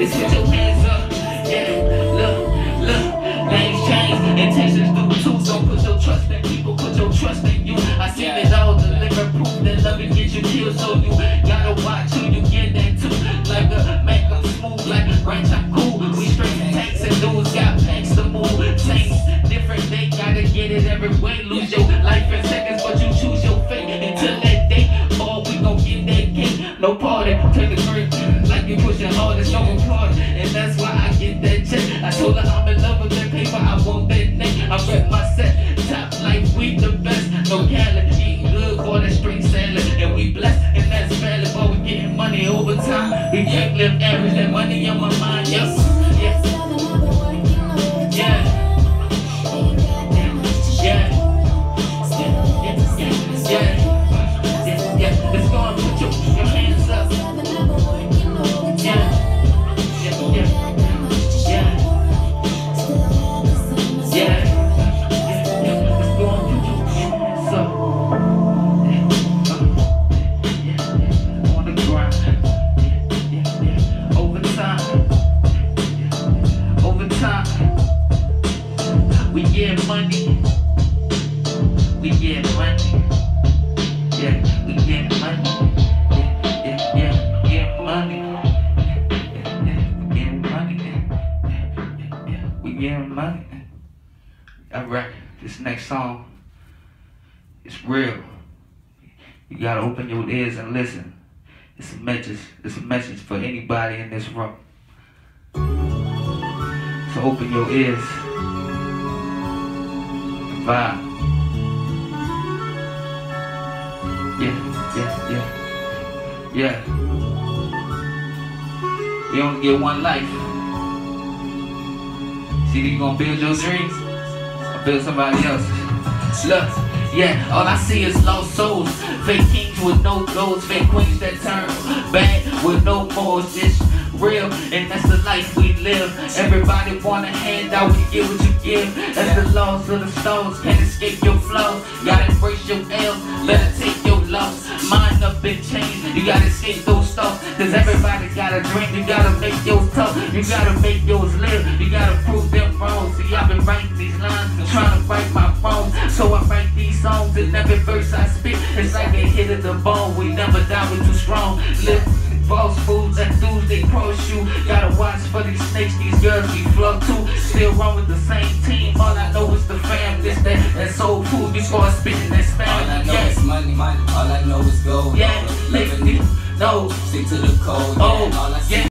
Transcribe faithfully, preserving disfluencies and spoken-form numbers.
It's put your hands up. Yeah, look, look, things change. Intentions do too. Don't put your trust in people, put your trust in you. I seen it all, deliver proof that love can get you killed. So you gotta watch who you get that too. Like a make up smooth, like a branch, I'm cool. We straight tanks and dudes got packs to move. Tanks, different, they gotta get it every way. Lose your life in seconds, but you choose your fate. Until that day, oh, we gon' get that cake. No party, take the grip, like you pushing hard, it's no applaud. And that's why I get that check. I told her I'm in love with that paper, I want that neck. I rep my set, top life, we the best. No Cali, eating good, boy, that straight salad. And we blessed, and that's valid, but we getting money over time. We can't live average, that money on my mind, yes, yes. Yeah. Yeah. Yeah. Yeah. Yeah. Let's go and put your, your hands up. Yeah. Yeah. Yeah. Yeah. Yeah. Yeah. Yeah. Let's go and put your hands up. Yeah. Yeah. On the grind. Yeah. Yeah. Yeah. Overtime. Yeah. Overtime. We get money. We get money. Yeah, we get money. Yeah, yeah, yeah, we get money. Yeah, yeah, we get money. Yeah, yeah, yeah, we get money. Alright, this next song is real. You gotta open your ears and listen. It's a message. It's a message for anybody in this room. So open your ears and vibe. Yeah, yeah, yeah, yeah. You only get one life. See, you gonna build your dreams or build somebody else's. Look, yeah, all I see is lost souls. Fake kings with no goals, fake queens that turn bad with no morals. It's real, and that's the life we live. Everybody want a handout, we get what you give. That's the laws of the stones, can't escape your flow. Gotta embrace your L, better take your loss. Mind up and change, you gotta escape those thoughts. Cause everybody got a dream, you gotta make yours tough. You gotta make yours live, you gotta prove them wrong. See, I've been writing these lines and trying to write my wrongs. So I write these songs, and every verse I spit, it's like a hit of the bone. We never die, we too strong. Live false fools and dudes, they cross you. Gotta watch for these snakes, these girls we flow too. Still run with the same team, all I know is the fam. This, that, that soul food before I spit in that spam. All I know yeah. is money, money, all I know is gold. Yeah, make me know. Stick to the code, yeah. Oh. All